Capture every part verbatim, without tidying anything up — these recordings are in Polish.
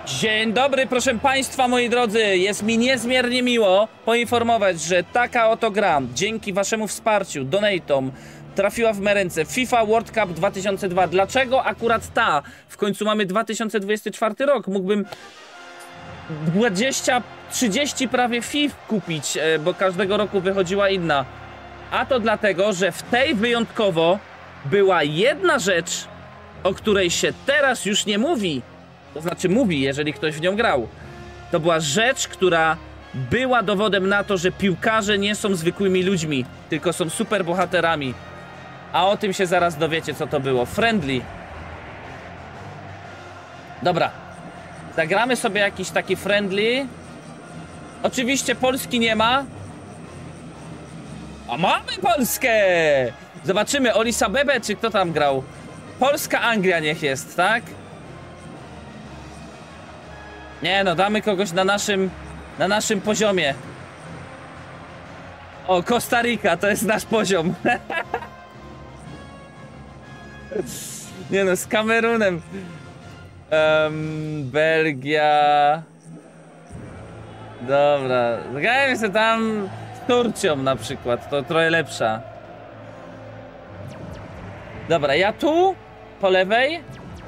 Dzień dobry, proszę państwa, moi drodzy. Jest mi niezmiernie miło poinformować, że taka oto gra, dzięki waszemu wsparciu, donatom, trafiła w me ręce. FIFA World Cup dwa tysiące dwa. Dlaczego akurat ta? W końcu mamy dwa tysiące dwudziesty czwarty rok. Mógłbym dwadzieścia, trzydzieści prawie fif kupić, bo każdego roku wychodziła inna. A to dlatego, że w tej wyjątkowo była jedna rzecz, o której się teraz już nie mówi. To znaczy mówi, jeżeli ktoś w nią grał. To była rzecz, która była dowodem na to, że piłkarze nie są zwykłymi ludźmi, tylko są super bohaterami. A o tym się zaraz dowiecie, co to było. Friendly. Dobra. Zagramy sobie jakiś taki friendly. Oczywiście Polski nie ma. A mamy Polskę! Zobaczymy, Olisa Bebe, czy kto tam grał? Polska Anglia niech jest, tak? Nie no, damy kogoś na naszym, na naszym poziomie. O, Kostaryka, to jest nasz poziom. Nie no, z Kamerunem. Um, Belgia. Dobra, zagrajmy sobie tam z Turcją na przykład, to trochę lepsza. Dobra, ja tu, po lewej.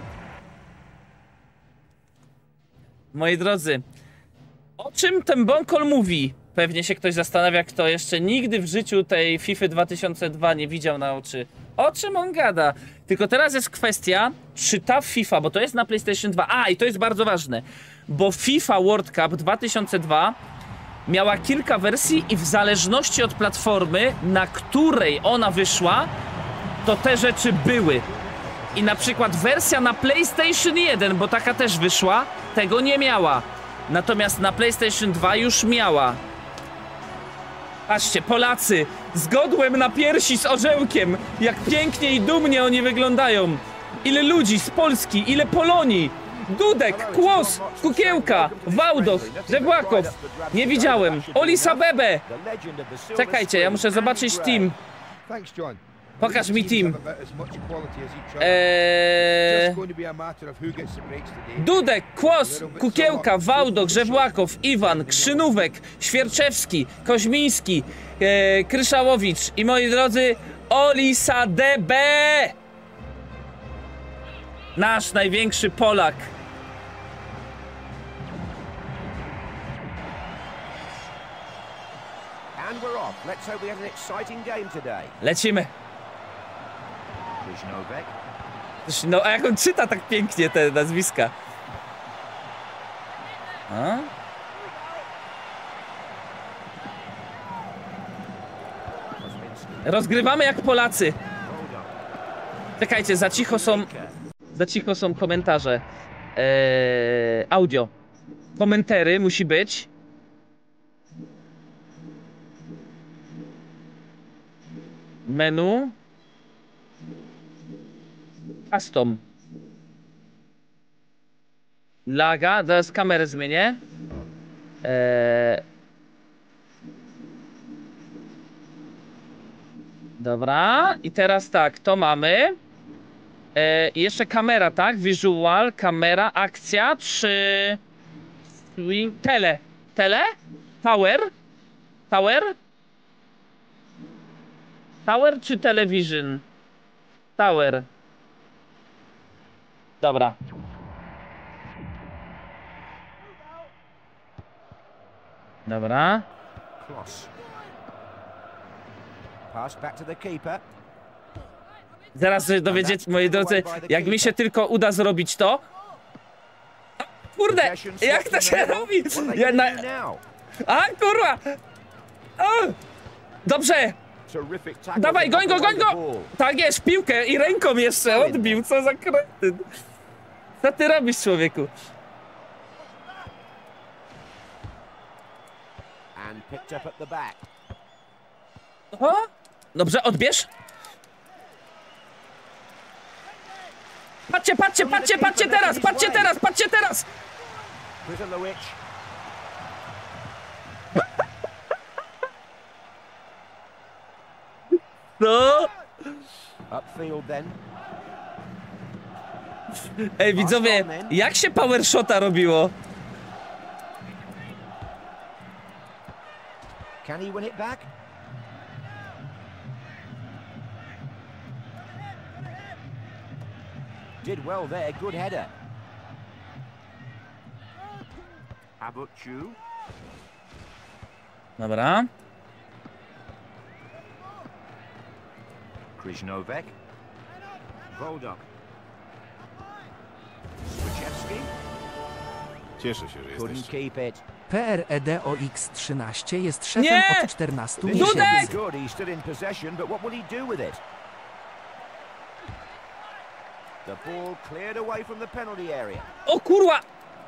Moi drodzy, o czym ten Bonkol mówi? Pewnie się ktoś zastanawia, kto jeszcze nigdy w życiu tej FIFA dwa tysiące dwa nie widział na oczy. O czym on gada? Tylko teraz jest kwestia, czy ta FIFA, bo to jest na PlayStation dwa. A, i to jest bardzo ważne, bo FIFA World Cup dwa tysiące dwa miała kilka wersji i w zależności od platformy, na której ona wyszła, to te rzeczy były. I na przykład wersja na PlayStation jeden, bo taka też wyszła, tego nie miała. Natomiast na PlayStation dwa już miała. Patrzcie, Polacy z godłem na piersi z orzełkiem. Jak pięknie i dumnie oni wyglądają. Ile ludzi z Polski, ile Polonii. Dudek, Kłos, Kukiełka, Wałdoch, Żebłakow. Nie widziałem. Olisa Bebe. Czekajcie, ja muszę zobaczyć team. Pokaż mi team. Eee... Dudek, Kłos, Kukiełka, Wałdoch, Żewłakow, Iwan, Krzynówek, Świerczewski, Koźmiński, e, Kryszałowicz i moi drodzy, Olisa D B. Nasz największy Polak. Lecimy. No, a jak on czyta tak pięknie te nazwiska. A? Rozgrywamy jak Polacy. Czekajcie, za cicho są... Za cicho są komentarze. Eee, audio. Komentary musi być. Menu. Custom. Laga. Teraz kamerę zmienię. Eee... Dobra. I teraz tak, to mamy. Eee, jeszcze kamera, tak? Visual, kamera, akcja, czy... Swing... Tele. Tele? Tower? Tower? Tower czy television? Tower. Dobra. Dobra. Zaraz się dowiedzieć, moi drodzy, jak mi się tylko uda zrobić to. Kurde, jak to się robi? Ja na... A, kurwa! O! Dobrze! Dawaj, goń go, goń go! Tak jest, piłkę i ręką jeszcze odbił, co za kretyn. Co ty robisz, człowieku? O? Dobrze, odbierz. Patrzcie, patrzcie, patrzcie, patrzcie teraz, patrzcie teraz, patrzcie teraz! No! Ej, widzowie, jak się power shota robiło? Can he win it back? Did well there, good header. Abuchu. Dobra. Krzyżnowek. Woldok. Swieczewski. Cieszę się, że Couldn't jesteś. keep it. P R E D O X trzynaście jest szefem Nie! od czternastu This Dudek! miesięcy. is good. He's still in possession, but what will he do with it? The ball cleared away from the penalty area. O kurwa!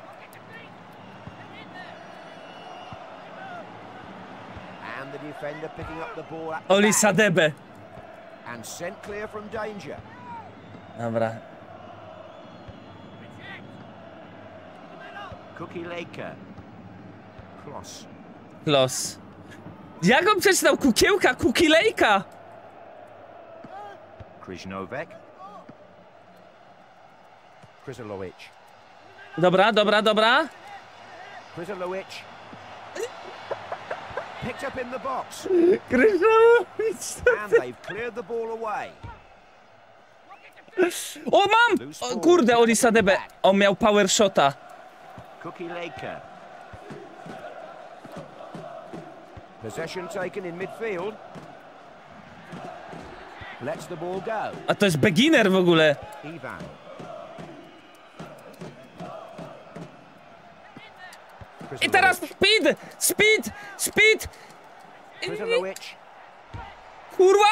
And the defender picking up the ball at the Oli back Sadebe. and sent clear from danger. Dobra. Cookie Laker. Kloss. Los. Jak on przeczytał? Kukiełka, kukilejka! Krzyżnowek. Kryzalowicz. Dobra, dobra, dobra. Kryzalowicz. Picked up in the box. And they've cleared the ball away. O, mam! O, kurde, Oli Sadebe. On miał power shota. Cookie Laker. Possession taken in midfield. Lets the ball go. A to jest beginner w ogóle. Ivan. I teraz speed! Speed! Speed! Kryzalowicz. Kurwa!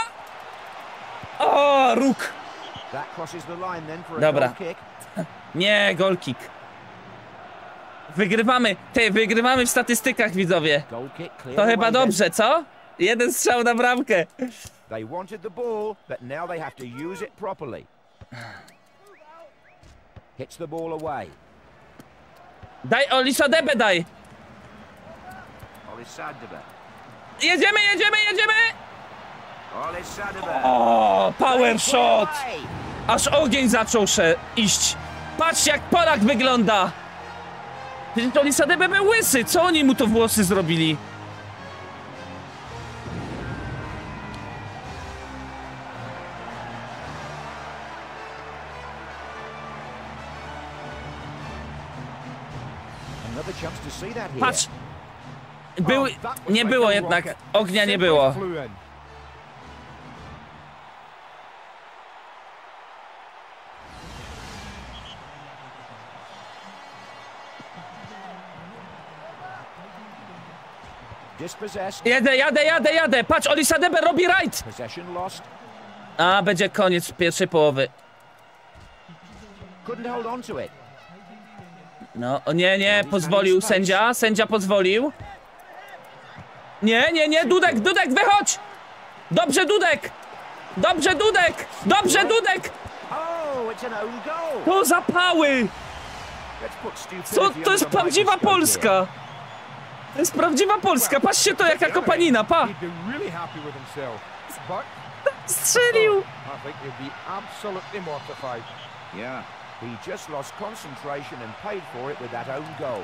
O, róg! That crosses the line then for a Dobra. goal kick. Nie, goal kick. Wygrywamy. Ty, wygrywamy w statystykach, widzowie. Goal kick cleared To away chyba then. dobrze, co? Jeden strzał na bramkę. They wanted the ball, but now they have to use it properly. Hits the ball away. Daj, Oli Sadebe, daj! Olisadebe. Jedziemy, jedziemy, jedziemy! Olisadebe. O, power shot! Away. Aż ogień zaczął się iść. Patrzcie, jak Polak wygląda! Przecież Oli Sadebe był łysy, co oni mu to włosy zrobili? Another chance to see that here. Patrz! Był, nie było jednak, ognia nie było. Dispossessed. Jadę, jadę, jadę, jadę! Patrz, Oli Sadebe robi right! Possession lost. A, będzie koniec pierwszej połowy. Couldn't hold on to it. No, o nie, nie, pozwolił sędzia, sędzia pozwolił. Nie, nie, nie, Dudek, Dudek, wychodź! Dobrze, Dudek! Dobrze, Dudek! Dobrze, Dudek! Oh, it's an own goal. To zapały! Let's put stupidity Co, under to jest the prawdziwa microscope Polska! To jest prawdziwa Polska, patrzcie to jaka kopanina, pa! He'd be really happy with himself, but Strzelił! I think he'll be absolutely mortified. here. Yeah. He just lost concentration and paid for it with that own goal.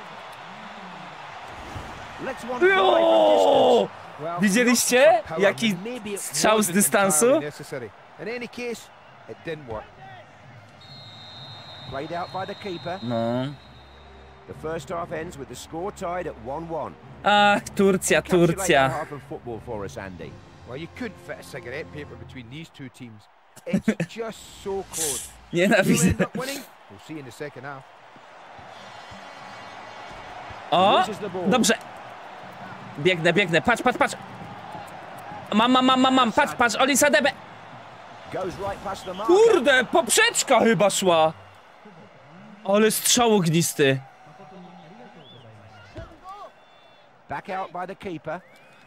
Let's one fly from Jo! distance. Well, Widzieliście, not for power, jaki but maybe it strzał z wasn't dystansu? entirely necessary. In any case, it didn't work. Played out by the keeper. No. The first half ends with the score tied at one one. Ach, Turcja, Encapsulate that Turcja. half of football for us, Andy. Well, you couldn't fit a cigarette paper between these two teams. It's just so close. Who'll Nienawidzę. end up winning? We'll see in the second half. O! Dobrze. Biegnę, biegnę, patrz, patrz, patrz. Mam, mam, mam, mam, mam, patrz, patrz, Oli Sadebe. Goes right past the marker. Kurde, poprzeczka chyba szła. Ale strzał ognisty. Back out by the keeper.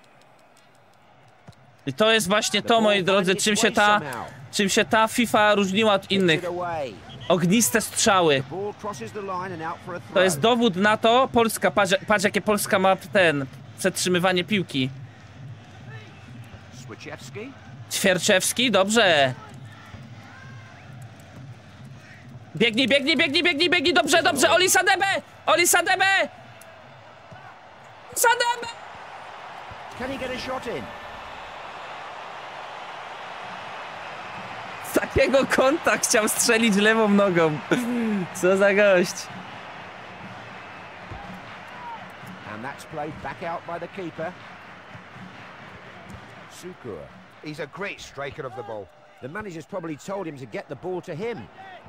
I to jest właśnie The to, ball moi drodzy, finding czym its się way ta, somehow. czym się ta FIFA różniła od Hits innych. it away. Ogniste strzały. Ball crosses the line and out for a throw. To jest dowód na to, Polska, patrz, patrz jakie Polska ma ten, przetrzymywanie piłki. Swieczewski. Ćwierczewski, dobrze. Biegnij, biegnij, biegnij, biegnij, biegnij, dobrze, dobrze, Oli Sadebe! Oli Sadebe! Sadebe! Can he get a shot in? Z takiego kąta chciał strzelić lewą nogą. Co za gość. And that's played back out by the keeper. Sukur. He's a great striker of the ball. The manager's probably told him to get the ball to him.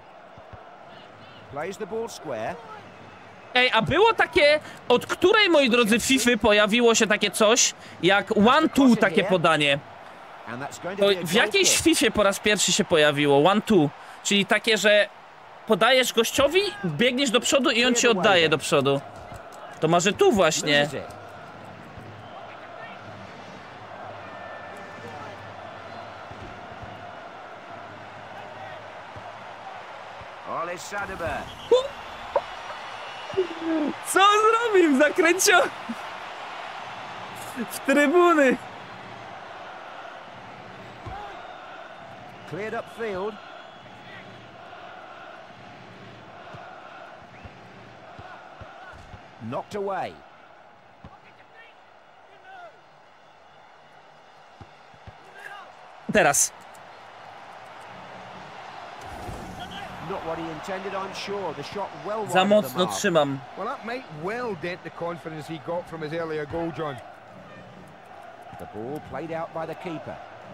Plays the ball square. Ej, a było takie, od której, moi drodzy, Fify pojawiło się takie coś, jak one two takie podanie? And that's going to To be a w goal jakiejś kick. Fifie po raz pierwszy się pojawiło one two, czyli takie, że podajesz gościowi, biegniesz do przodu i on ci oddaje do przodu. To może tu właśnie. Loses it. Oli Sadebe. Co on zrobił? Zakręcił w trybuny. Cleared upfield. Knocked away. Teraz. Not what he intended, I'm sure. The shot well wide Za of the mocno mark. trzymam. Well, that might well dent the confidence he got from his earlier goal, John. The ball played out by the keeper.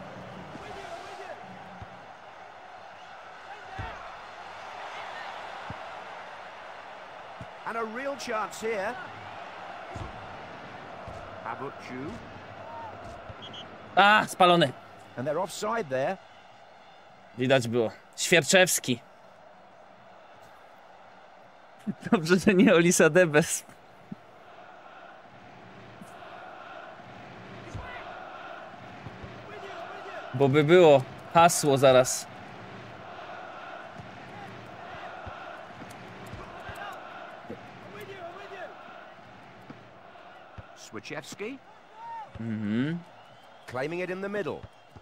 And a real chance here. Abuchu. A, spalony. And they're offside there. Widać było. Świerczewski. Dobrze, że nie Oli Sadebe. Bo by było hasło zaraz. Swieczewski. Mhm. Claiming it in the middle.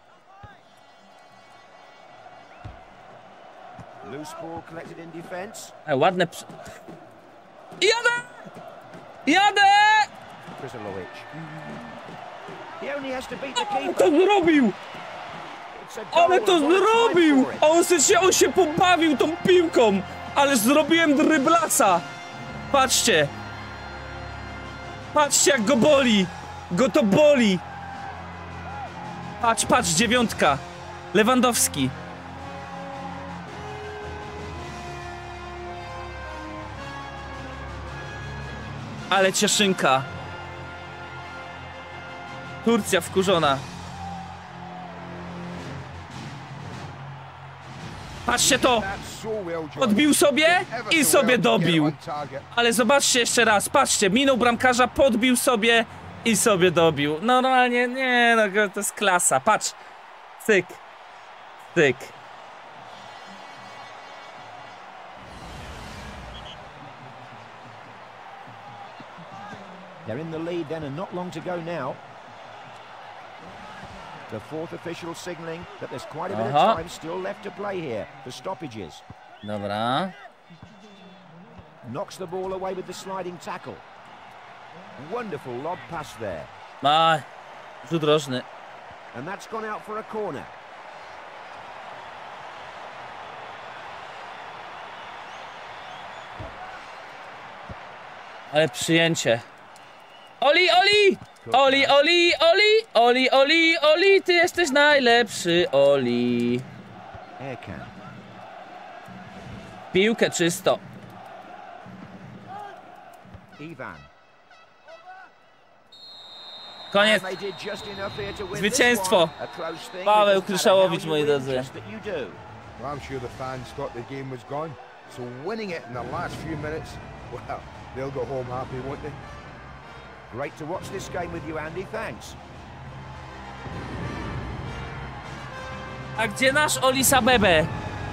Loose ball collected in defence. E, ładne przy... Jadę! Jadę! Krzyżanowicz. He only has to beat the keeper. To zrobił! It's a goal Ale to and what a time zrobił! for it. A on się, on się pobawił tą piłką! Ale zrobiłem dryblasa! Patrzcie! Patrzcie, jak go boli! Go to boli! Patrz, patrz, dziewiątka! Lewandowski! Ale cieszynka! Turcja wkurzona! Patrzcie to! That's so well, John. Odbił sobie Ever i so sobie well to get dobił. on target. Ale zobaczcie jeszcze raz, patrzcie, minął bramkarza, podbił sobie i sobie dobił. Normalnie, nie no, to jest klasa, patrz. Cyk. Cyk. They're in the lead then and not long to go now. The fourth official signalling that there's quite a bit Aha. of time still left to play here for stoppages. Dobra. Knocks the ball away with the sliding tackle. Wonderful lob pass there. A, rzut rożny. And that's gone out for a corner. Ale przyjęcie. Oli, Oli! Oli, Oli, Oli! Oli, Oli, Oli! Ty jesteś najlepszy, Oli! Aircam. Piłkę czysto. Ivan. Koniec. And they did just enough here to win Zwycięstwo. this one. A close thing, Paweł because no matter Kryszałowicz, how moi you win, drodzy. just that you do. Well, I'm sure the fans thought the game was gone. So winning it in the last few minutes, well, they'll go home happy, won't they? Great to watch this game with you, Andy. Thanks. A gdzie nasz Oli Sadebe?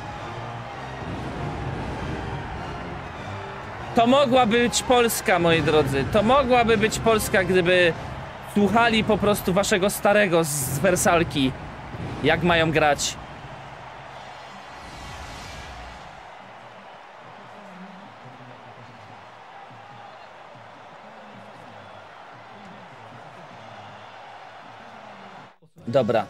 To mogła być Polska, moi drodzy. To mogłaby być Polska, gdyby słuchali po prostu waszego starego z Wersalki. Jak mają grać. Dobra.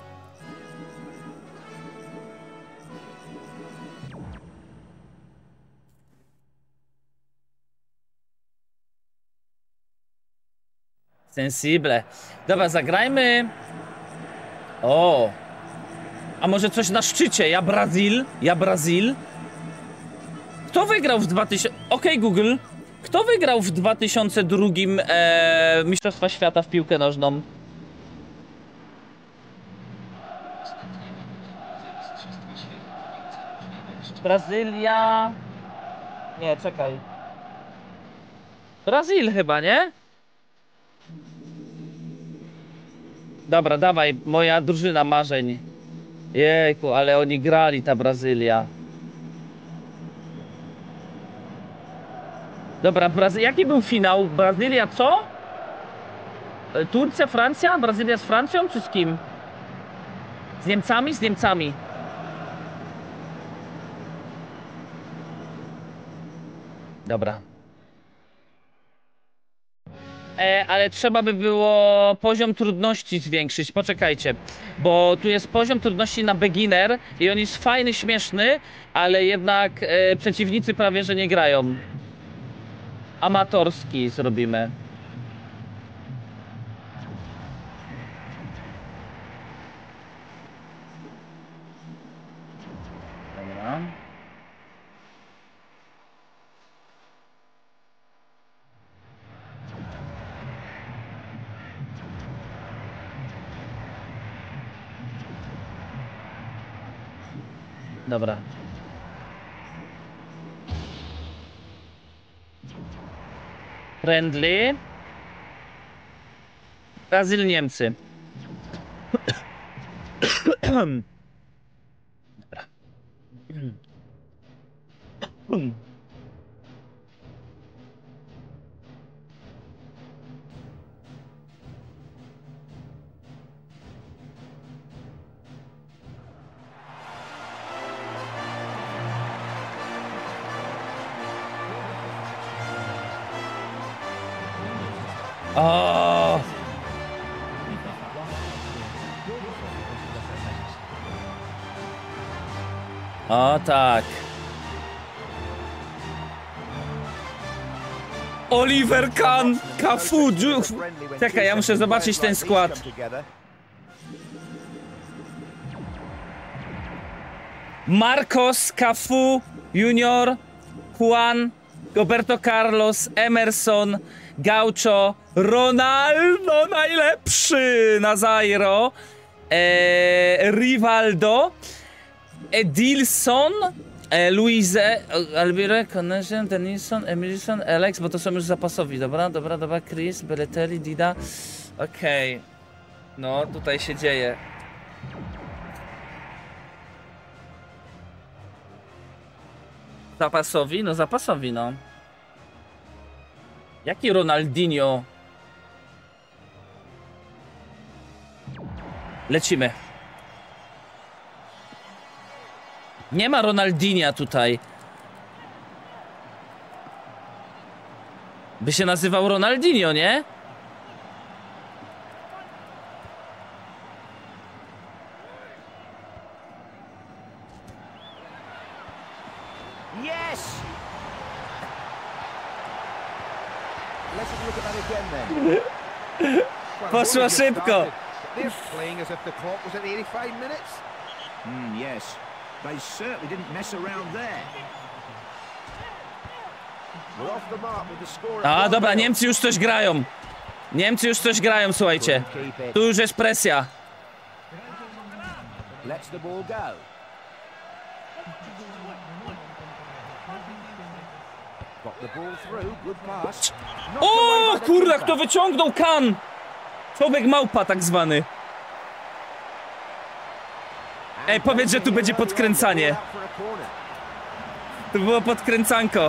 Sensible. Dobra, zagrajmy. O. A może coś na szczycie? Ja Brazil. Ja Brazil. Kto wygrał w dwa tysiące... Okej, Google. Kto wygrał w dwa tysiące drugim e, Mistrzostwa Świata w piłkę nożną? Brazylia... Nie, czekaj. Brazil chyba, nie? Dobra, dawaj, moja drużyna marzeń. Jejku, ale oni grali, ta Brazylia. Dobra, Brazy... jaki był finał? Brazylia co? Turcja, Francja? Brazylia z Francją czy z kim? Z Niemcami? Z Niemcami. Dobra. E, ale trzeba by było poziom trudności zwiększyć, poczekajcie. Bo tu jest poziom trudności na beginner i on jest fajny, śmieszny, ale jednak e, przeciwnicy prawie że nie grają. Amatorski zrobimy. Dobra. Dobra. Friendly. Brazyl, Niemcy. Dobra. O! O tak. Oliver Kahn, Cafu, czekaj, ja muszę zobaczyć ten skład. Marcos, Cafu, Junior, Juan, Roberto Carlos, Emerson, Gaucho, Ronaldo najlepszy, Nazairo, e, Rivaldo, Edilson, e, Luise, Albire, Connection, Denison, Emilson, Alex, bo to są już zapasowi, dobra, dobra, dobra, Chris, Beletelli, Dida, okej, okay. No tutaj się dzieje. Zapasowi? No zapasowi, no. Jaki Ronaldinho? Lecimy. Nie ma Ronaldinha tutaj. By się nazywał Ronaldinho, nie? Yes! Poszło szybko. Mm, yes. They certainly didn't mess around there. A dobra, Niemcy już coś grają. Niemcy już coś grają, słuchajcie. Tu już jest presja. Lets the ball go. Got the ball through, good pass. O, kurde, kto wyciągnął Kahn? Człowiek małpa tak zwany. Ej, powiedz, że tu będzie podkręcanie. To było podkręcanko.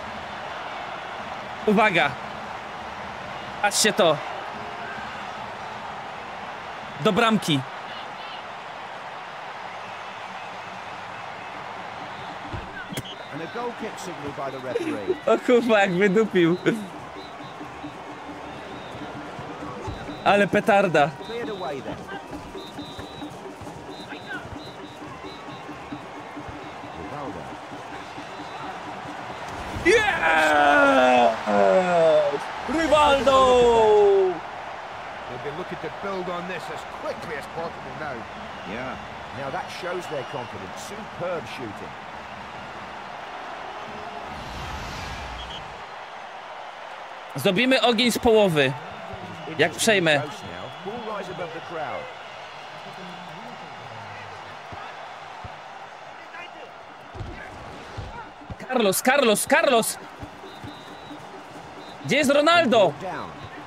Uwaga. Patrzcie to. Do bramki. O kurwa, jak wydupił. Ale petarda. Yes! Rivaldo! They'll be looking to build on this as quickly as possible now. Yeah. Now that shows their confidence. Superb shooting. Zrobimy ogień z połowy. Jak przejmę. Ball rise above the crowd. Carlos, Carlos, Carlos! Gdzie jest Ronaldo? Down.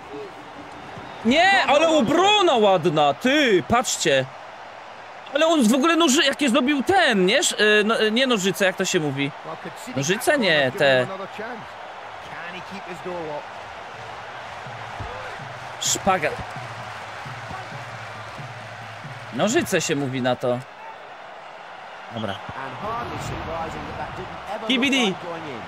Nie, ale obrona ładna, ty, patrzcie. Ale on w ogóle noży, jakie zrobił ten, nie? Sz- y, no, nie nożyce, jak to się mówi. Well, conceding Nożyce that nie, corner gives te. him another chance. Can he keep his door locked? Szpagat. Nożyce się mówi na to. Dobra. And hardly surprising that that didn't ever K B D. look like going in.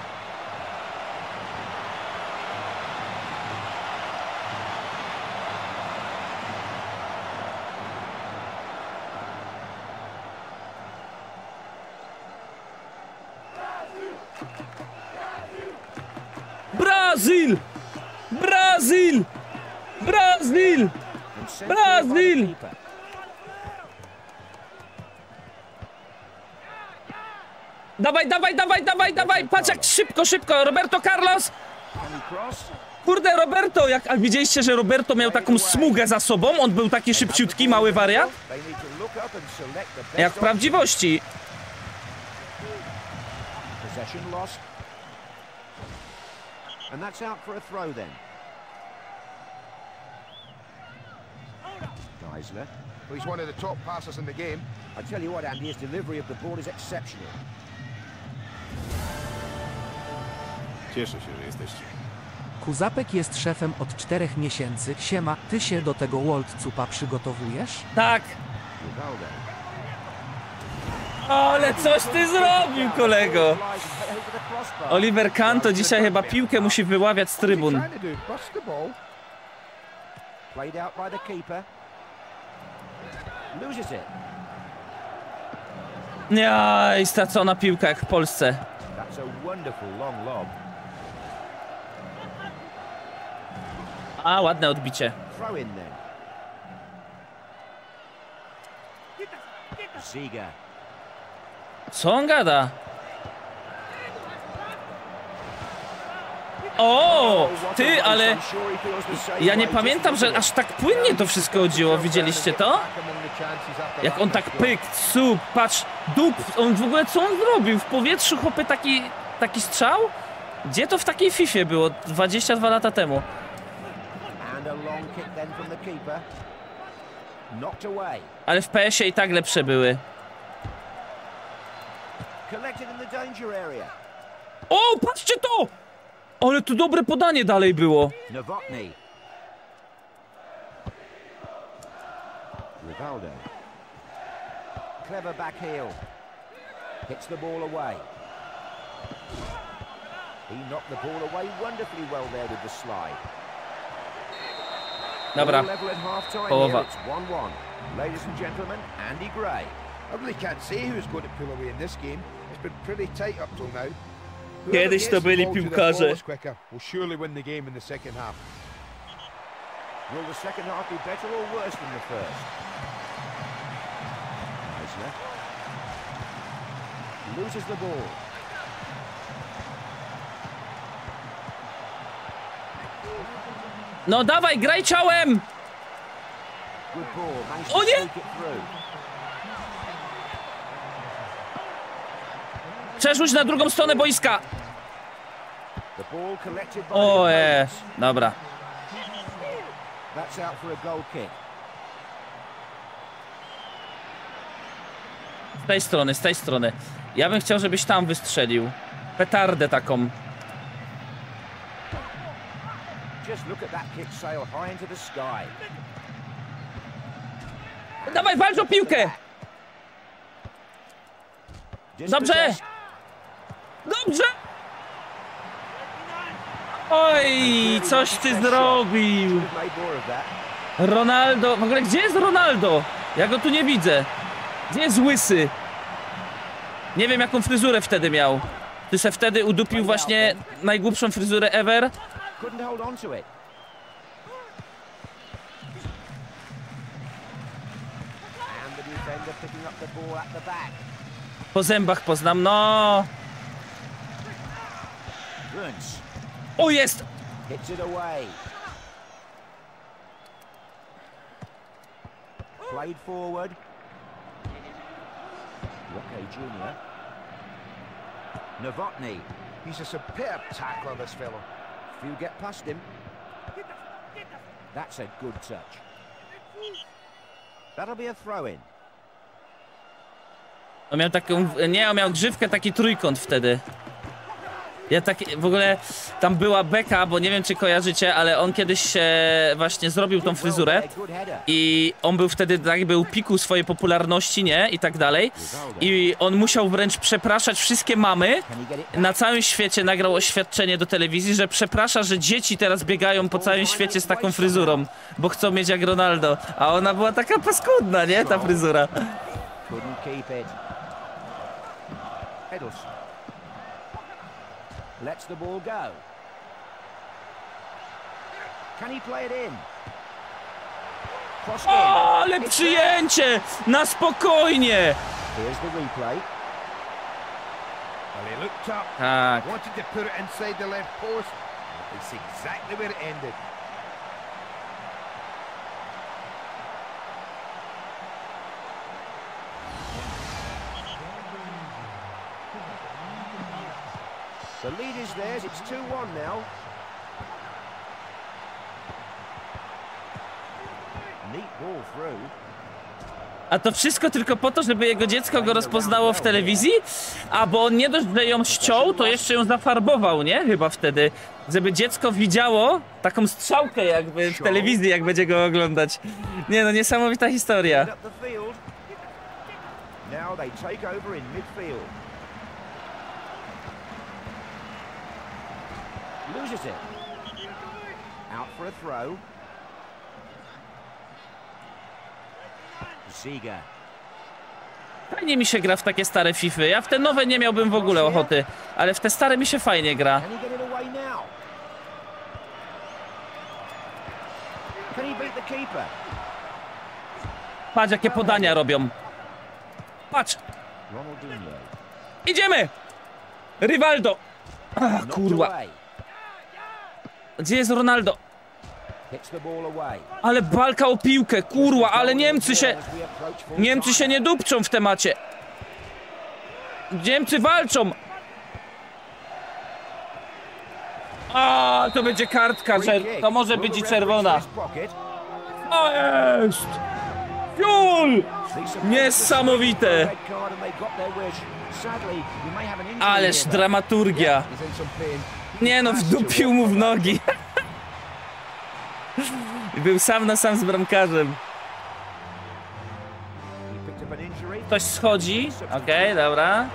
Brazil! Brazil! Brazil! And sent Brazil! clear by the keeper. Dawaj, dawaj, dawaj, dawaj, dawaj! Patrz jak szybko, szybko! Roberto Carlos! Can he cross? Kurde, Roberto! Jak, a widzieliście, że Roberto miał taką smugę za sobą? On był taki szybciutki, mały wariat? They need to look up and select the best Jak w prawdziwości. possession lost. And that's out for a throw then. Geisler. Well, he's one of the top passers in the game. I tell you what, Andy, his delivery of the ball is exceptional. Cieszę się, że jesteście. Kuzapek jest szefem od czterech miesięcy. Siema, ty się do tego World Cupa przygotowujesz? Tak. Rivaldo. Ale coś ty zrobił, kolego! Oliver Kahn to dzisiaj chyba piłkę musi wyławiać z trybun. Trying to do bust the ball. Played out by the keeper. Loses it. Nie, i stracona piłka jak w Polsce. That's a wonderful long lob. A, ładne odbicie. Throw in then. Ziga. Co on gada? O, ty, ale ja nie pamiętam, że aż tak płynnie to wszystko chodziło. Widzieliście to? Jak on tak pyk, cup, patrz, dup, on w ogóle co on zrobił? W powietrzu chłopy taki, taki strzał? Gdzie to w takiej fifie było dwadzieścia dwa lata temu? And a long kick then from the keeper. Knocked away. Ale w P S ie i tak lepsze były. Collected in the danger area. O, patrzcie to! Ale tu dobre podanie dalej było. Novotny. Rivaldo. Clever back heel. Hits the ball away. He knocked the ball away wonderfully well there with the slide. Dobra, All level at half time połowa. here. It's one one. Ladies and gentlemen, Andy Gray. I really can't say who's going to pull away in this game. It's been pretty tight up till now. Kiedyś to Whoever byli gets the ball to the piłkarze. forwards quicker will surely win the game in the second half. Will the second half be better or worse than the first? Eisner. Loses the ball. No dawaj, graj ciałem! Good ball. Managed O to nie! sneak it through. Przerzuć na drugą stronę boiska. The ball collected by O, the e, opponents. dobra. That's out for a goal kick. Z tej strony, z tej strony. Ja bym chciał, żebyś tam wystrzelił. Petardę taką. Just look at that kick sail high into the sky. Dawaj, walcz o piłkę! Dobrze! Dispossessed. Dobrze! Oj, coś ty zrobił! Should have made more of that. Ronaldo, w ogóle gdzie jest Ronaldo? Ja go tu nie widzę. Gdzie jest łysy? Nie wiem jaką fryzurę wtedy miał. Ty se wtedy udupił właśnie najgłupszą fryzurę ever. Couldn't hold on to it. And the defender picking up the ball at the back. Po zębach poznam, no. Bruns O, jest! hits it away. Played forward. Roque Junior Novotny. He's a superb tackler, this fellow. Few get past him. That's a good touch. That'll be a throw-in. On miał taką, nie, on miał grzywkę, taki trójkąt wtedy. Ja tak, w ogóle tam była beka, bo nie wiem czy kojarzycie, ale on kiedyś e, właśnie zrobił tą fryzurę i on był wtedy tak jakby u piku swojej popularności, nie? I tak dalej. I on musiał wręcz przepraszać wszystkie mamy na całym świecie, nagrał oświadczenie do telewizji, że przeprasza, że dzieci teraz biegają po całym świecie z taką fryzurą, bo chcą mieć jak Ronaldo. A ona była taka paskudna, nie? Ta fryzura. Couldn't keep it. Edelson lets the ball go. Can he play it in? Crossed in. O, ale przyjęcie! Na spokojnie! Here's the replay. Well, he looked up, Tak. wanted to put it inside the left post. It's exactly where it ended. The lead is theirs. It's two one now. Neat ball through. A to wszystko tylko po to, żeby jego dziecko go rozpoznało w telewizji? A bo on nie dość, że ją ściął, to jeszcze ją zafarbował, nie? Chyba wtedy. Żeby dziecko widziało taką strzałkę jakby w telewizji, jak będzie go oglądać. Nie no, niesamowita historia. Up the field. Now they take over in midfield. Loses it. Out for a throw. Ziga. Fajnie mi się gra w takie stare fify. Ja w te nowe nie miałbym w ogóle ochoty, ale w te stare mi się fajnie gra. Can he get it away now? Can he beat the keeper? Patrz jakie podania robią. Patrz, Ronaldinho. idziemy! Rivaldo! A, Knocked kurwa. away. Gdzie jest Ronaldo? Hits the ball away. Ale walka o piłkę, kurwa, ale Niemcy się... Niemcy się nie dupczą w temacie. Niemcy walczą. A, to będzie kartka, że to może być i czerwona. O, jest! Fiul! Niesamowite! Ależ dramaturgia. Nie no, wdupił mu w nogi. Był sam na sam z bramkarzem. Ktoś schodzi. Okej, okay, dobra.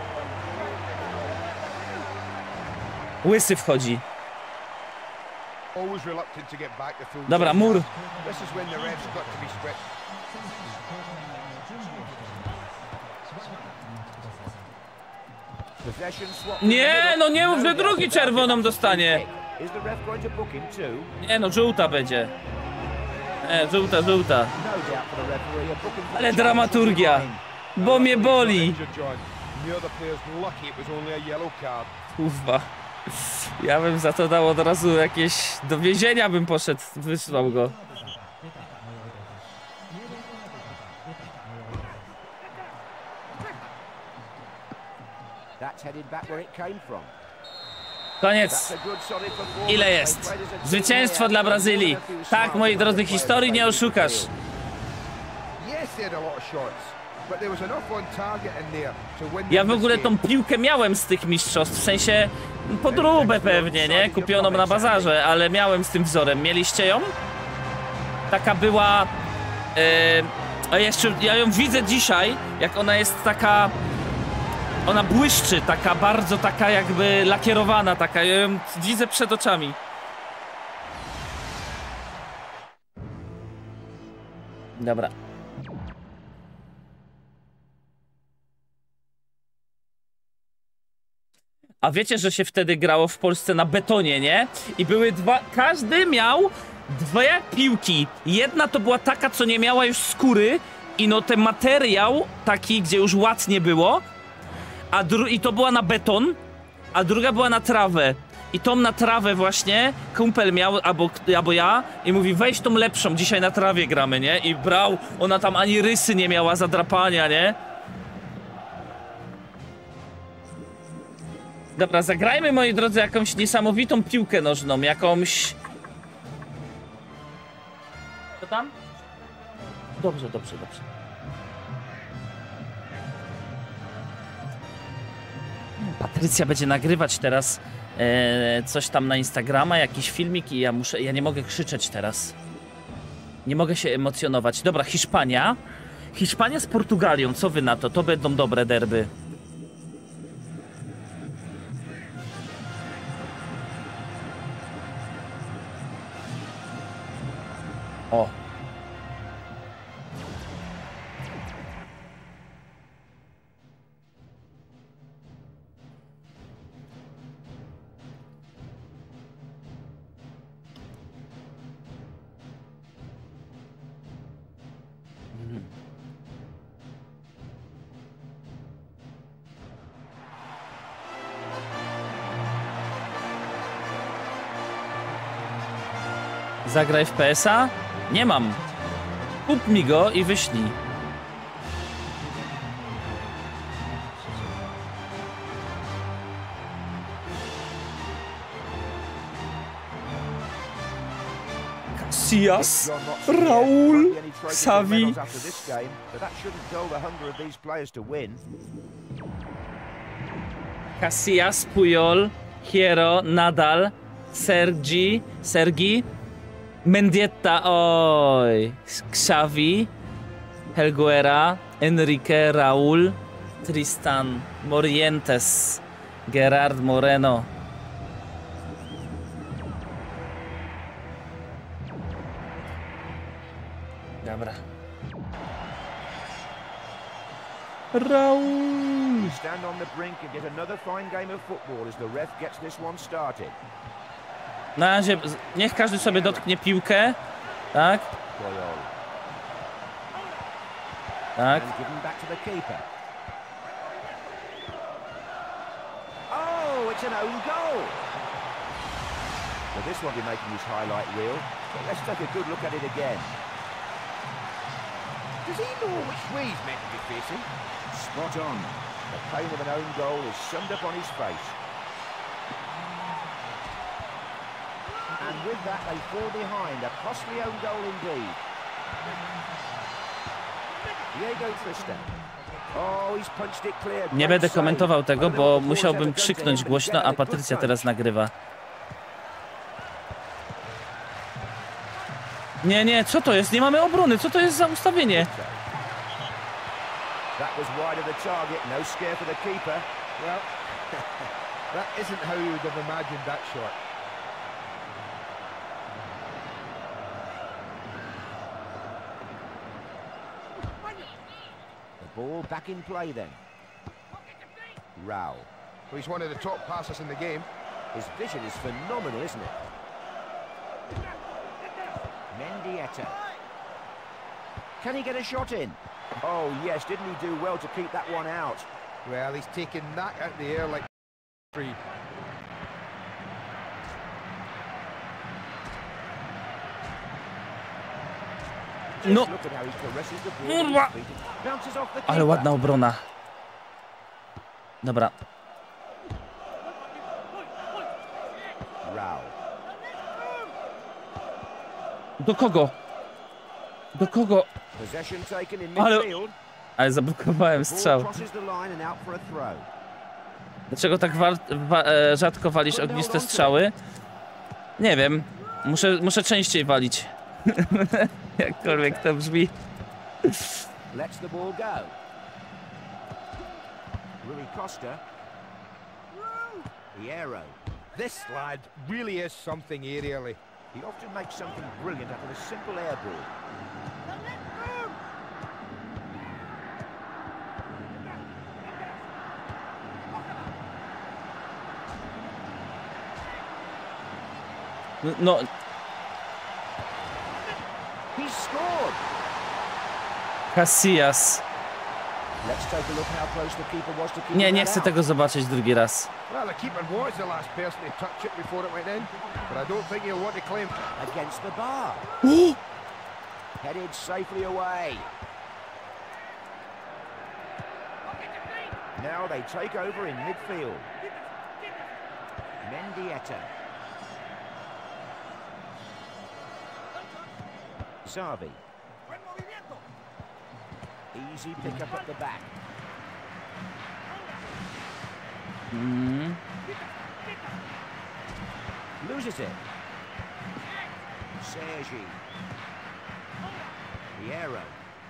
Łysy wchodzi. Dobra, mur. Nie, no nie mów, że drugi czerwoną dostanie. Nie no, żółta będzie. Nie, żółta, żółta. Ale dramaturgia. Bo mnie boli. Kurwa. Ja bym za to dał od razu jakieś... Do więzienia bym poszedł, wysłał go. Koniec. Ile jest? Zwycięstwo dla Brazylii. Tak, moi drodzy, historii nie oszukasz. Ja w ogóle tą piłkę miałem z tych mistrzostw, w sensie podróbę pewnie, nie? Kupioną na bazarze, ale miałem z tym wzorem. Mieliście ją? Taka była... Yy, a jeszcze ja ją widzę dzisiaj, jak ona jest taka... Ona błyszczy, taka bardzo taka jakby lakierowana, taka, ja ją widzę przed oczami. Dobra. A wiecie, że się wtedy grało w Polsce na betonie, nie? I były dwa... Każdy miał dwie piłki. Jedna to była taka, co nie miała już skóry i no ten materiał taki, gdzie już łat nie było. A dru... I to była na beton, a druga była na trawę. I tą na trawę właśnie kumpel miał, albo, albo ja, i mówi, weź tą lepszą, dzisiaj na trawie gramy, nie? I brał, ona tam ani rysy nie miała zadrapania, nie? Dobra, zagrajmy, moi drodzy, jakąś niesamowitą piłkę nożną, jakąś... Co tam? Dobrze, dobrze, dobrze. Patrycja będzie nagrywać teraz e, coś tam na Instagrama, jakiś filmik i ja muszę, ja nie mogę krzyczeć teraz. Nie mogę się emocjonować. Dobra, Hiszpania. Hiszpania z Portugalią, co wy na to? To będą dobre derby. O. Zagraj w P S a? Nie mam. Kup mi go i wyślij. Casillas, Raul, Xavi. Casillas, Puyol, Hierro, Nadal, Sergi, Sergi, Mendieta, oj, Xavi, Helguera, Enrique, Raul, Tristan, Morientes, Gerard Moreno. Dobra. Raul. Stand on the brink and get another fine game of football as the ref gets this one started. Na razie niech każdy sobie dotknie piłkę, tak? Tak. Oh, it's an own goal. Well, this won't be making his highlight reel, but let's take a good look at it again. Does he know which way he's meant to be facing? Spot on. The pain of an own goal is summed up on his face. And with that, they fall behind. A costly own goal indeed. Diego Tristan. Oh, he's punched it clear. Nie będę komentował tego, bo musiałbym krzyknąć głośno, a Patrycja teraz nagrywa. Nie, nie, co to jest? Nie mamy obrony. Co to jest za ustawienie? That was wide of the target. No scare for the keeper. Well, that isn't how you would have imagined that shot. Ball back in play then. Raul. Well, he's one of the top passers in the game. His vision is phenomenal, isn't it? Mendieta. Can he get a shot in? Oh yes, didn't he do well to keep that one out? Well, he's taken that out of the air like free. No. Ale ładna obrona. Dobra. Do kogo? Do kogo? Ale, ale zablokowałem strzał. Dlaczego tak wa wa rzadko walisz ogniste strzały? Nie wiem. Muszę, muszę częściej walić. Jakkolwiek to brzmi. Lets the ball go. Rui Costa. Hierro. This lad really is something aerially. He often makes something brilliant out of a simple air ball. No, no. He scored. Casillas. Let's take a look how close the keeper was to keep Nie, nie that chcę out. tego zobaczyć drugi raz. Well, the keeper was the last person to touch it before it went in, but I don't think he'll want to claim. Against the bar. Headed safely away. Now they take over in midfield. Mendieta. Xavi. Easy pick up at the back. Mm. Loses it. Sergi. Piero.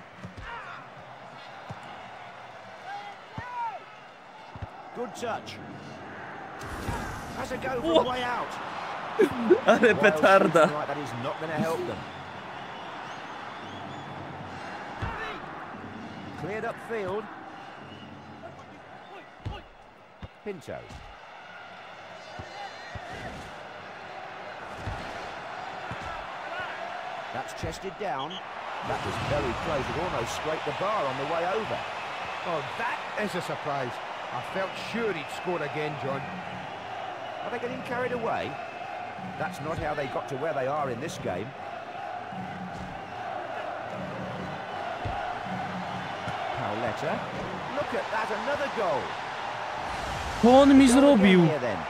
Good touch. Has a go from way out. Ale While petarda. shooting like that is not going to help them. Cleared up field. Pinto. That's chested down. That was very close. It almost scraped the bar on the way over. Oh, that is a surprise. I felt sure he'd score again, John. Are they getting carried away? That's not how they got to where they are in this game. Pauletta. Look at that, another goal. To on mi Go zrobił. again here then.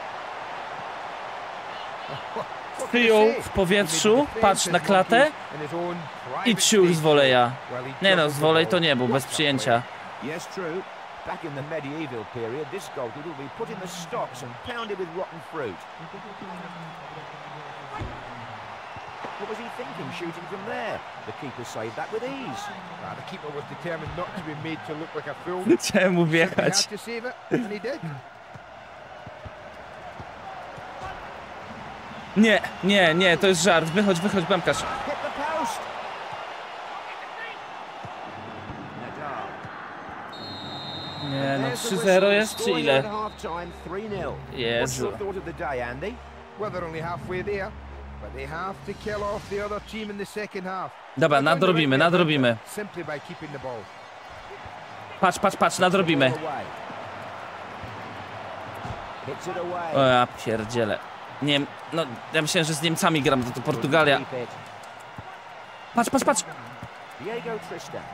Wyjął w powietrzu, patrz na klatę i ciul z woleja. Nie no, z wolej to nie był, bez przyjęcia. Yes, true. Back in the medieval period, this goalkeeper will be put in the stocks and pounded with rotten fruit. What was he thinking, shooting from there? The keeper saved that with ease. Ah, the keeper was determined not to be made to look like a fool. Chciałem mu He had wjechać. to save it, and he did. Nie, nie, nie, to jest żart. Wychodź, wychodź, bramkarz. Hit the post. Nadal. Nie no, There's the trzy whistle. zero jest czy Score here ile? at half-time, three nil. What's Jezu. your thought of the day, Andy? Well, they're only halfway there, but they have to kill off the other team in the second half. Dobra, They're going the nadrobimy, right way about nadrobimy. it, simply by keeping the ball. Patrz, patrz, patrz, nadrobimy. Away. Hits it away. O ja pierdzielę. Nie, no ja myślałem, że z Niemcami gram, to, to Portugalia. Keep it. Patrz, patrz, patrz. Diego Tristan.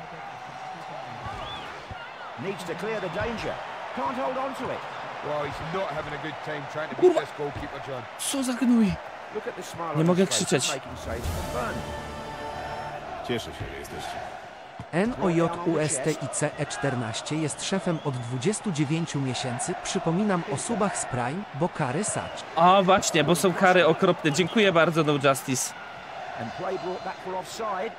Needs to clear the danger. Can't hold on to it. Well, he's not having a good time trying to beat Kurwa. this goalkeeper, John. Co za gnój. Look at the smile Nie on mogę his face, krzyczeć. making saves for fun. Cieszę się, że jesteście. N O J U S T I C E czternaście jest szefem od dwudziestu dziewięciu miesięcy. Przypominam o subach z Prime, bo kary sacz. A właśnie, bo są kary okropne. Dziękuję bardzo, No Justice. And play brought back for offside.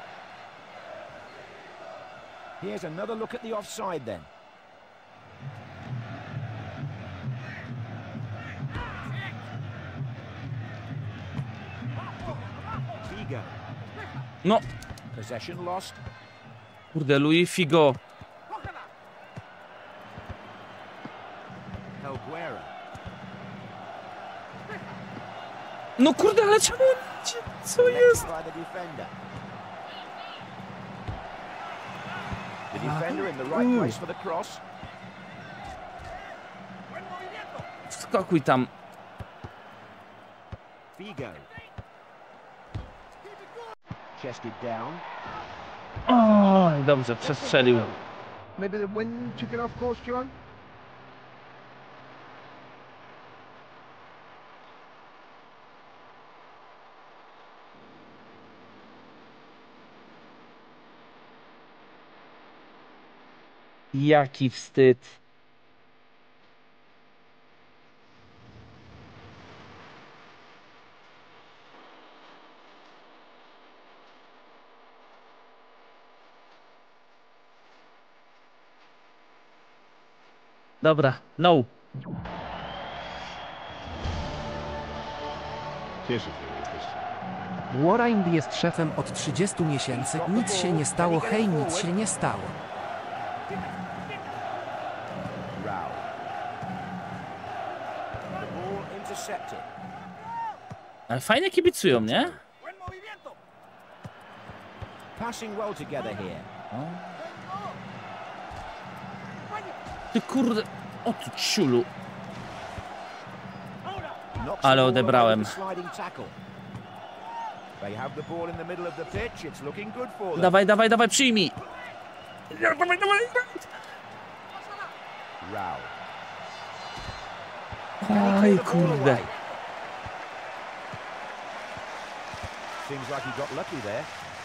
Here's another look at the offside then. Figo. No, Possession lost. kurde, Luis Figo. Helguera. No kurde, ale czemu on idzie? Co jest? By the defender. The defender in the right place for the cross. Wskakuj tam. Figo. Chested down. O, dobrze, przestrzelił. Maybe the wind took it off course, John? Jaki wstyd. Dobra, no. Cieszę się, że jesteście. Warrind jest szefem od trzydziestu miesięcy. Nic się nie stało, hej, nic się nie stało. Rao. The ball intercepted. Ale fajnie kibicują, nie? Passing well together here. Ty kurde... O ty ciulu. Knocks Ale the ball odebrałem. over the sliding tackle. They have the ball in the middle of the pitch. It's looking good for them. Dawaj, dawaj, dawaj, przyjmij. Dawaj, dawaj, Rao. dawaj. Aj, kurde. Seems like he got lucky there.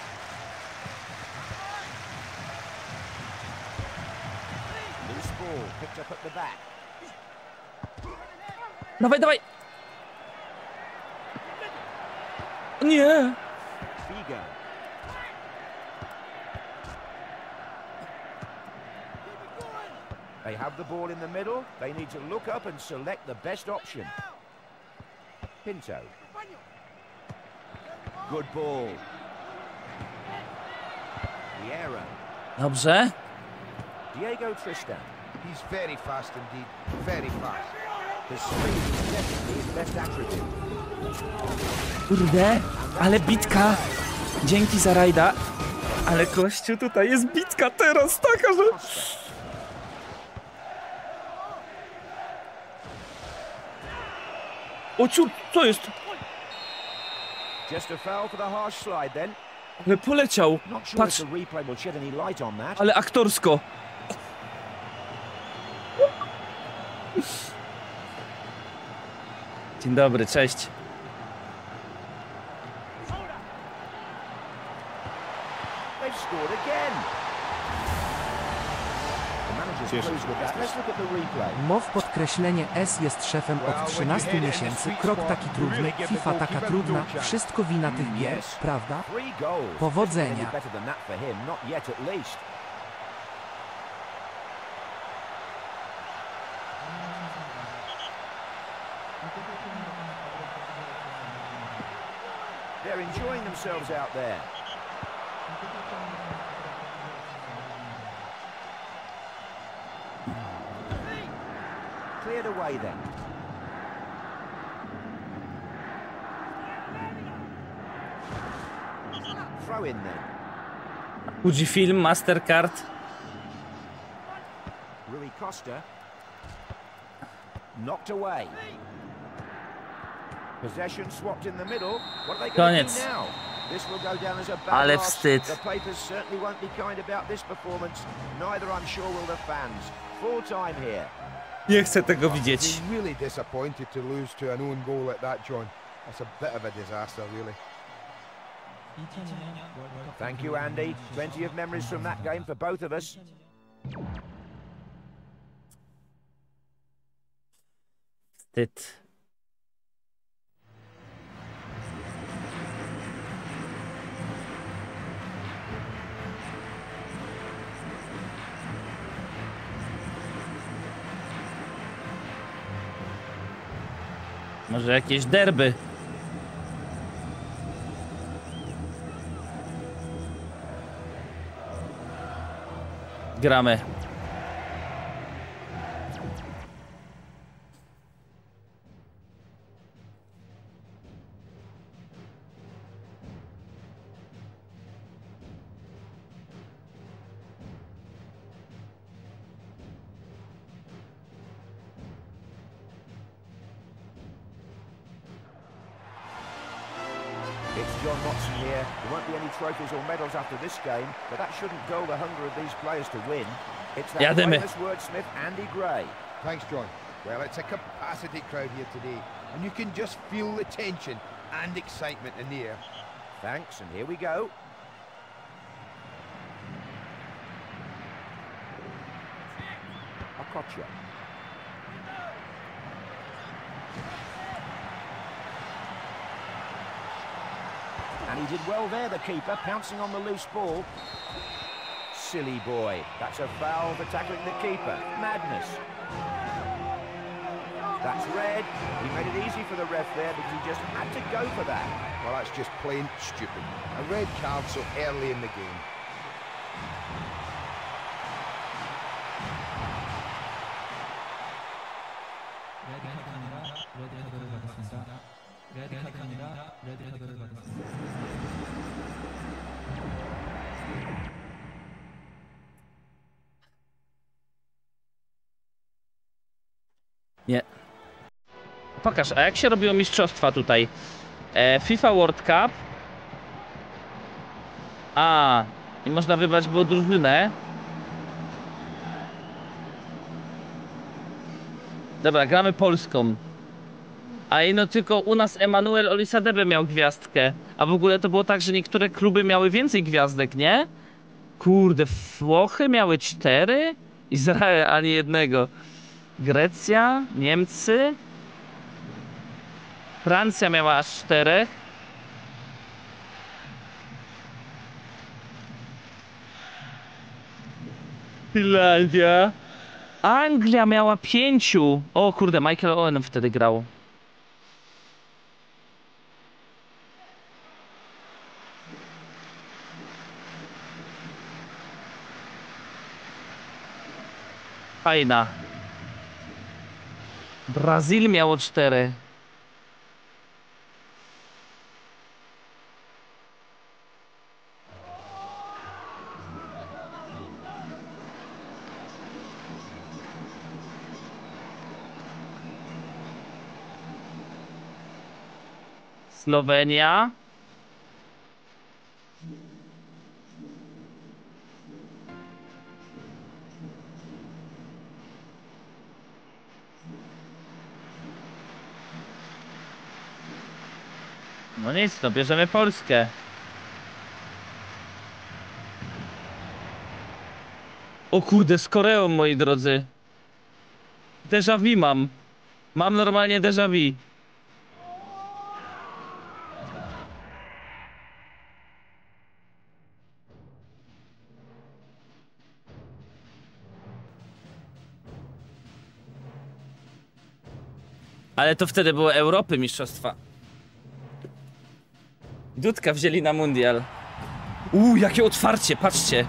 Loose ball picked up at the back. Dawaj, dawaj. Nie. Figo. They have the ball in the middle. They need to look up and select the best option. Pinto. Good ball. Vieira. Dobrze. Diego Tristan. He's very fast indeed. Very fast. The speed is definitely his best attribute. Kurde, ale bitka. Dzięki za rajda. Ale gościu, tutaj jest bitka teraz taka, że... O ciu, co jest? Just a foul for the harsh slide then. Ale poleciał. Not sure Patrz, if the replay will shed any light on that. ale aktorsko. Dzień dobry, cześć. They've scored again. The manager's Cieszę pleased się. with that. Let's look at the replay. Mow podkreślenie S jest szefem od trzynastu miesięcy. Krok taki trudny, FIFA taka trudna, wszystko wina tych gier, prawda? Three goals. Powodzenia. Any better than that for him? Not yet, at least. They're enjoying themselves out there. Cleared away then. Throw in then. Fujifilm, Mastercard. Rui Costa. Knocked away. Possession swapped in the middle. What are they going to Koniec. do now? This will go down as a bad Ale loss. wstyd. The papers certainly won't be kind about this performance. Neither, I'm sure, will the fans. Full time here. Nie chcę tego widzieć. Been really disappointed to lose to an own goal like that, John. That's a bit of a disaster, really. Thank you, Andy. Plenty of memories from that game for both of us. Wstyd. Może jakieś derby. Gramy. It's John Watson here. There won't be any trophies or medals after this game, but that shouldn't dull the hunger of these players to win. It's that Jadymy. famous wordsmith, Andy Gray. Thanks, John. Well, it's a capacity crowd here today, and you can just feel the tension and excitement in the air. Thanks, and here we go. Okocha. And he did well there, the keeper, pouncing on the loose ball. Silly boy. That's a foul for tackling the keeper. Madness. That's red. He made it easy for the ref there because he just had to go for that. Well, that's just plain stupid. A red card so early in the game. Nie. Pokaż, a jak się robiło mistrzostwa tutaj? E, FIFA World Cup. A, i można wybrać było drużynę. Dobra, gramy Polską. A i no tylko u nas Emanuel Olisadebe miał gwiazdkę. A w ogóle to było tak, że niektóre kluby miały więcej gwiazdek, nie? Kurde, Włochy miały cztery? Izrael ani jednego. Grecja, Niemcy. Francja miała aż czterech. Finlandia. Anglia miała pięciu. O kurde, Michael Owen wtedy grał. Fajna. Brazil miało cztery. Słowenia. No nic, to bierzemy Polskę. O kurde, z Koreą, moi drodzy. Déjà vu mam. Mam normalnie déjà vu. Ale to wtedy były Europy mistrzostwa. Dudka wzięli na mundial. Uuu, jakie otwarcie, patrzcie.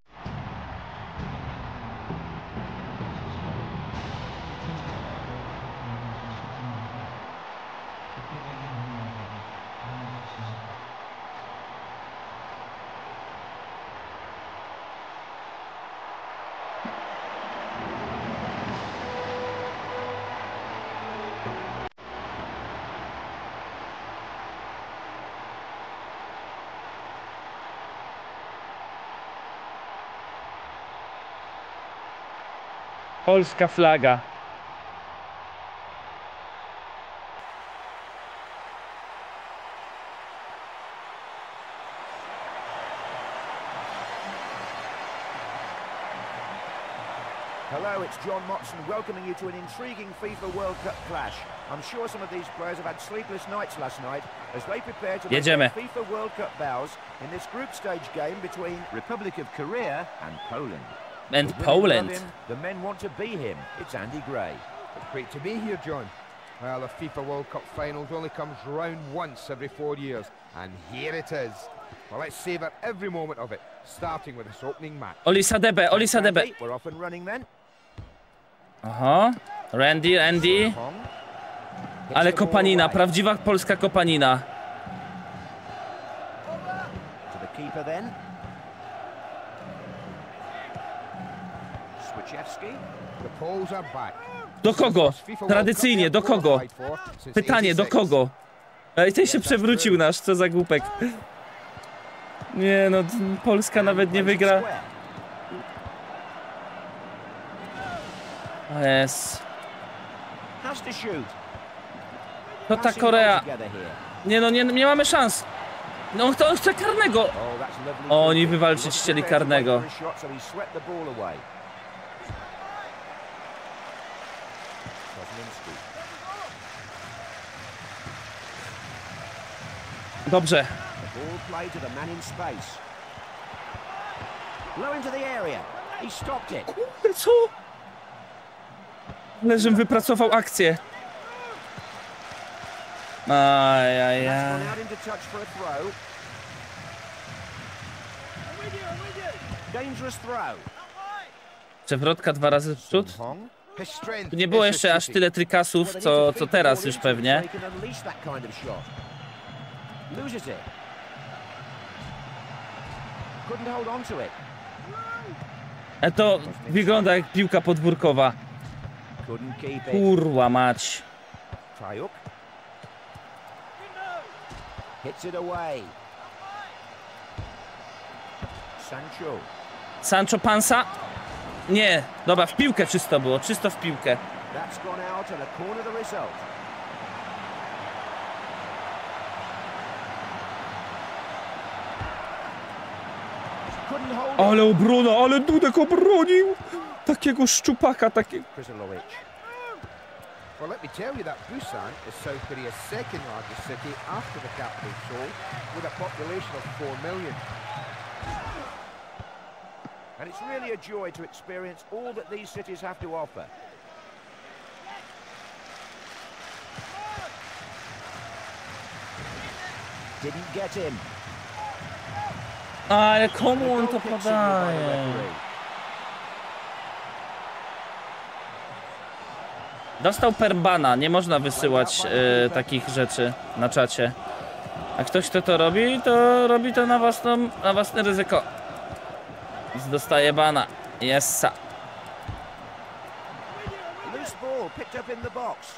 Polska flaga. Hello, it's John Motson welcoming you to an intriguing FIFA World Cup clash. I'm sure some of these players have had sleepless nights last night as they prepare to make Jedziemy. their FIFA World Cup bows in this group stage game between Republic of Korea and Poland. And The women Poland. love him, the men want to be him. It's Andy Gray. It's great to be here, John. Well, the FIFA World Cup finals only comes round once every four years, and here it is. Well, let's savour every moment of it, starting with this opening match. Olisadebe, Olisadebe. Andy, we're off and running then. Aha. Randy, Randy. Hong. Hits Ale the ball kopanina, away. prawdziwa polska kopanina. To the keeper then. Swiczewski. The Poles are back. Do kogo? FIFA World Cup Tradycyjnie, do kogo? qualified for since Pytanie, do eighty-six. kogo? Ej, ten się przewrócił nasz, co za głupek. Nie no, Polska nawet nie wygra. O jest. Has to shoot. To ta Passing Korea. well together here. Nie no, nie, nie mamy szans. No on chce karnego. Oh, that's lovely O, oni keeping. wywalczyć He wasn't chcieli prepared to wait karnego. for a shot, so he swept the ball away. Kosminski. Dobrze. The ball played to the man in space. Low into the area. He stopped it. Co? Ale żem wypracował akcję. Ajajaj. That's gone out into touch for a throw. Dangerous throw. Przewrotka dwa razy w przód. Hong. His strength Tu nie było is his jeszcze aż city. tyle trykasów, co, co teraz już pewnie. Loses it. Couldn't hold on to it. E to wygląda jak piłka podwórkowa. Couldn't keep it. Kurwa mać. Tayuk. Hits it away. Sancho. Sancho Pansa? Nie, dobra, w piłkę czysto było, czysto w piłkę. That's gone out and a corner the result. Couldn't hold it. Ale obrona, ale Dudek obronił! Takiego szczupaka, takiego... Krzyżanowicz. Well, let me tell you that Busan is South Korea's second largest city after the capital Seoul, with a population of four million. And it's really a joy to experience all that these cities have to offer. Didn't get him. Ale komu on to Goal kick signal by the podaje? referee. Dostał perbana, nie można wysyłać e, takich rzeczy na czacie. A ktoś, kto to robi, to robi to na, własną, na własne ryzyko. Więc dostaje bana. Jessa. Loose ball picked up in the box.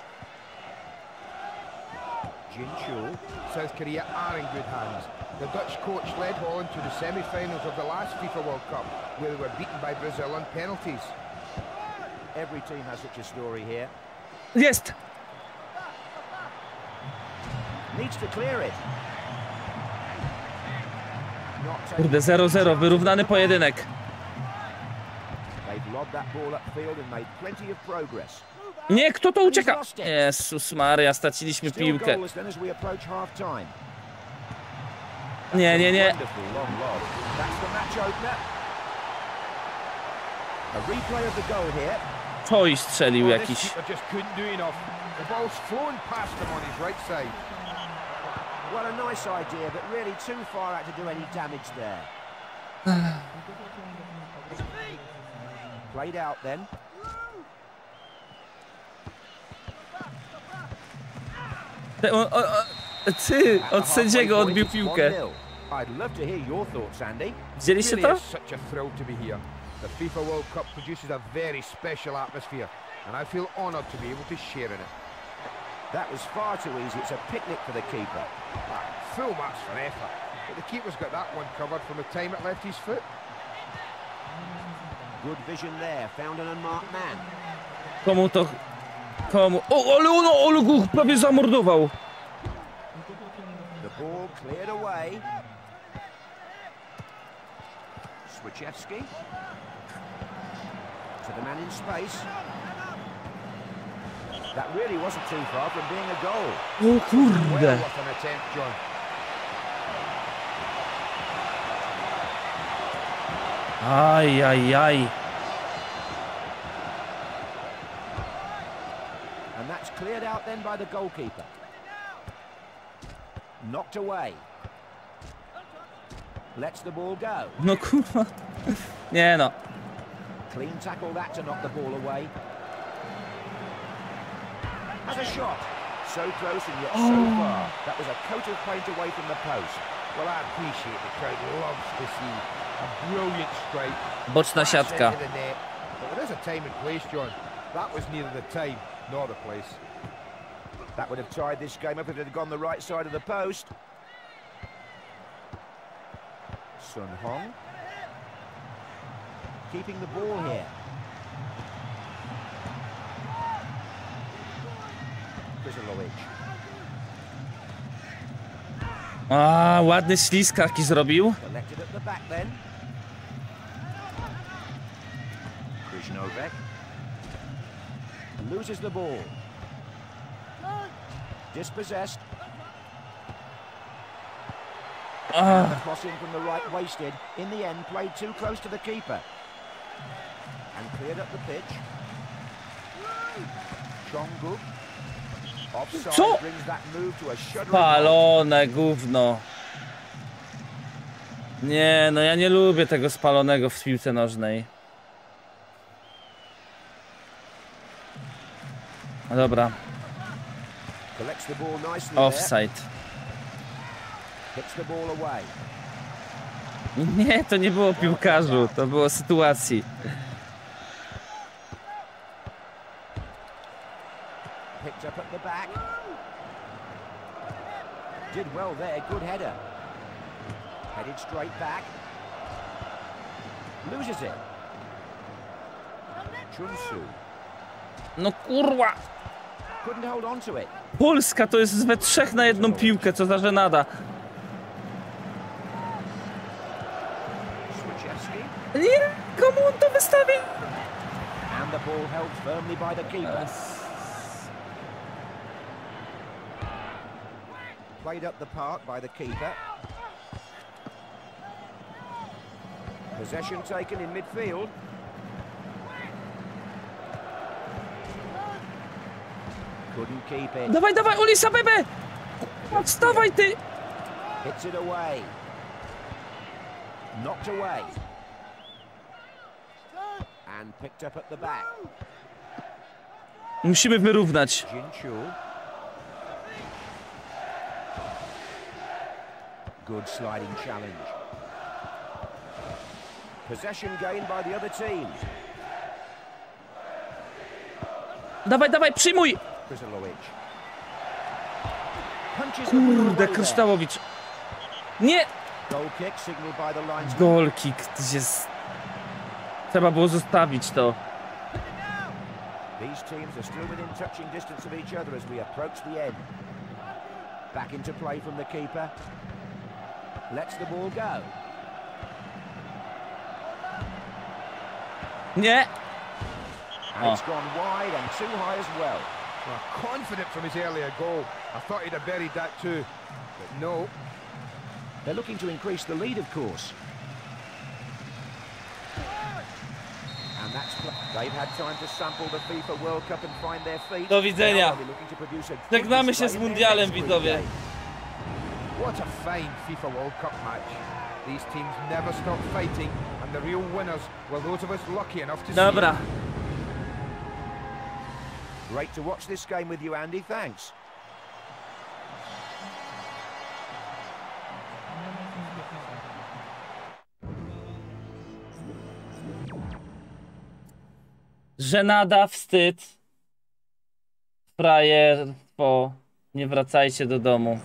Jin-Chul. South Korea are in good hands. The Dutch coach led Holland to the semi-finals of the last FIFA World Cup, where they were beaten by Brazil on penalties. Every team has such a story here. Jest! Needs to clear it. Not taking Kurde, zero zero, wyrównany pojedynek. They've lobbed that ball upfield and made plenty of progress. Nie, kto to ucieka? Jezus Maria, straciliśmy Still piłkę. goalless then as we approach half time. Nie, nie, nie. Wonderful long lob. That's the match opener. A replay of the goal here. Choi strzelił Oh, jakiś. this keeper just couldn't do enough. The ball's flown past him on his right side. Well, a nice idea, but really too far out to do any damage there. Played out then. Te- o- o- o- Ty, At the od sędziego halfway odbił point, it's piłkę. one nil. I'd love to hear your thoughts, Andy. Widzieliście Really to? is such a thrill to be here. The FIFA World Cup produces a very special atmosphere, and I feel honoured to be able to share in it. That was far too easy. It's a picnic for the keeper. Full marks for effort, but the keeper's got that one covered from the time it left his foot. Good vision there. Found an unmarked man. Komu to... Komu... O, ale ono, ale go prawie zamordował. The ball cleared away. Swieczewski. To the man in space. That really wasn't too far from being a goal. O Well kurde. worth an attempt, John. Aj, aj, aj. And that's cleared out then by the goalkeeper. Knocked away. Lets the ball go. No kurwa. Nie no. Clean tackle that to knock the ball away. Has a shot. So close and yet so far. That was a coat of paint away from the post. Well, I appreciate the crowd loves to see a brilliant strike. Boczna That's siatka. into the net. But there is a time and place, John. That was neither the time nor the place. That would have tied this game up if it had gone the right side of the post. Sun Hong. Keeping the ball here. Krzyżanowicz. A, ładny śliskaki zrobił. Collected at the back then. Krzyżanowicz. Loses the ball. Dispossessed. A, The crossing from the right wasted. In the end, played too close to the keeper. And cleared up the pitch. Chongu. Offside Co? brings that move to a shuddering halt. spalone gówno. Nie, no ja nie lubię tego spalonego w piłce nożnej. Dobra. Collects the ball nicely there. Offside. Hits the ball away. Nie, to nie było piłkarzu, to było sytuacji. Picked up at the back. Did well there, good header. Headed straight back. Loses it. Chunsu. No kurwa! Couldn't hold on to it. Polska to jest we trzech na jedną piłkę, co za żenada. Swieczewski. Nie, komu on to wystawi? And the ball held firmly by the keeper. Played up the park by the keeper. Possession taken in midfield. Couldn't keep it. Dawaj, dawaj, Ulisa Bebe! Wstawaj ty! Hits it away. Knocked away. And picked up at the back. Musimy wyrównać. Jinchu. Good sliding challenge. Possession gained by the other team. Dawaj, dawaj, przyjmuj! Kryzalowicz. Punches the ball away Kurde, there. Kryształowicz. Nie! Goal kick signaled by the linesman. Goal kick, to jest... Trzeba było zostawić to. These teams are still within touching distance of each other as we approach the end. Back into play from the keeper. Lets the ball go. Nie! And Oh. it's gone wide and too high as well. Well, confident from his earlier goal. I thought he'd have buried that too, but no. They're looking to increase the lead, of course. And that's they've had time to sample the FIFA World Cup and find their feet. Do widzenia. Now they'll be looking to produce a good Żegnamy się display z in their mundialem, next widzowie. game. What a fine FIFA World Cup match. These teams never stop fighting, and the real winners were those of us lucky enough to see Dobra. it. Great to watch this game with you, Andy. Thanks. Żenada, wstyd. Frajerstwo. Nie wracajcie do domu.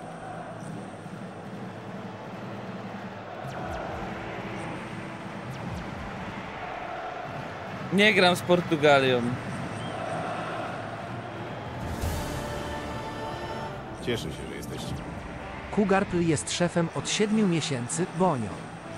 Nie gram z Portugalią. Cieszę się, że jesteście. Kugarpl jest szefem od siedmiu miesięcy, Bonio.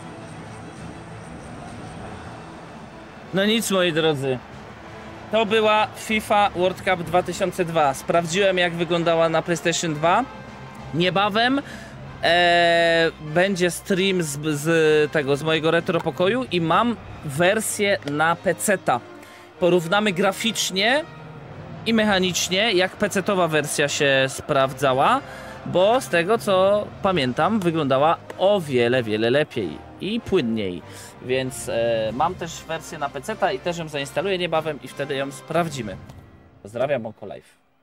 No nic, moi drodzy. To była FIFA World Cup dwa tysiące dwa. Sprawdziłem, jak wyglądała na PlayStation dwa. Niebawem e, będzie stream z, z tego, z mojego retro pokoju i mam wersję na peceta. Porównamy graficznie i mechanicznie, jak pecetowa wersja się sprawdzała, bo z tego, co pamiętam, wyglądała o wiele, wiele lepiej i płynniej. Więc e, mam też wersję na peceta i też ją zainstaluję niebawem i wtedy ją sprawdzimy. Pozdrawiam, Monko Live.